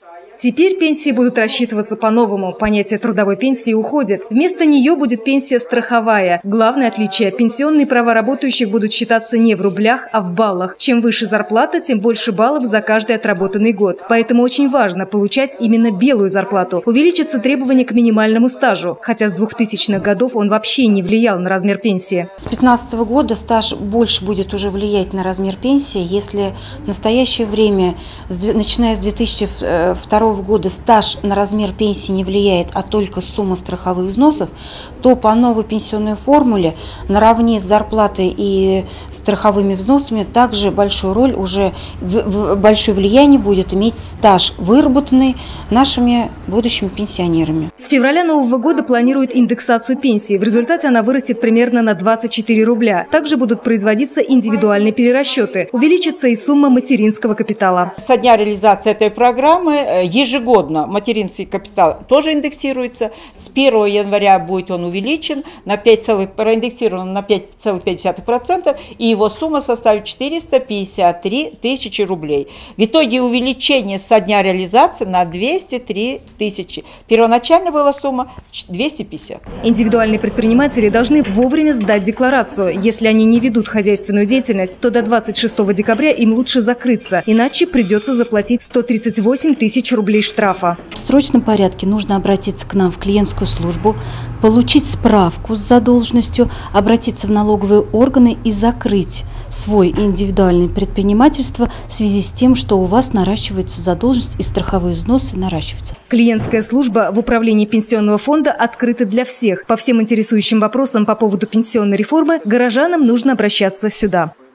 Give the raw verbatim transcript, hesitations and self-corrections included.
Теперь пенсии будут рассчитываться по-новому. Понятие трудовой пенсии уходит. Вместо нее будет пенсия страховая. Главное отличие – пенсионные права работающих будут считаться не в рублях, а в баллах. Чем выше зарплата, тем больше баллов за каждый отработанный год. Поэтому очень важно получать именно белую зарплату. Увеличится требование к минимальному стажу. Хотя с двухтысячных годов он вообще не влиял на размер пенсии. С две тысячи пятнадцатого года стаж больше будет уже влиять на размер пенсии. Если в настоящее время, начиная с две тысячи второго года, стаж на размер пенсии не влияет, а только сумма страховых взносов, то по новой пенсионной формуле наравне с зарплатой и страховыми взносами также большую роль, уже в, в, большое влияние будет иметь стаж, выработанный нашими будущими пенсионерами. С февраля нового года планируют индексацию пенсии. В результате она вырастет примерно на двадцать четыре рубля. Также будут производиться индивидуальные перерасчеты. Увеличится и сумма материнского капитала. Со дня реализации этой программы ежегодно материнский капитал тоже индексируется. С первого января будет он увеличен на пять, проиндексирован на пять целых пять десятых процента, и его сумма составит четыреста пятьдесят три тысячи рублей. В итоге увеличение со дня реализации на двести три тысячи. Первоначально была сумма двести пятьдесят. Индивидуальные предприниматели должны вовремя сдать декларацию. Если они не ведут хозяйственную деятельность, то до двадцать шестого декабря им лучше закрыться, иначе придется заплатить сто тридцать восемь тысяч рублей штрафа. В срочном порядке нужно обратиться к нам в клиентскую службу, получить справку с задолженностью, обратиться в налоговые органы и закрыть свой индивидуальное предпринимательство в связи с тем, что у вас наращивается задолженность и страховые взносы наращиваются. Клиентская служба в управлении пенсионного фонда открыта для всех. По всем интересующим вопросам по поводу пенсионной реформы горожанам нужно обращаться сюда.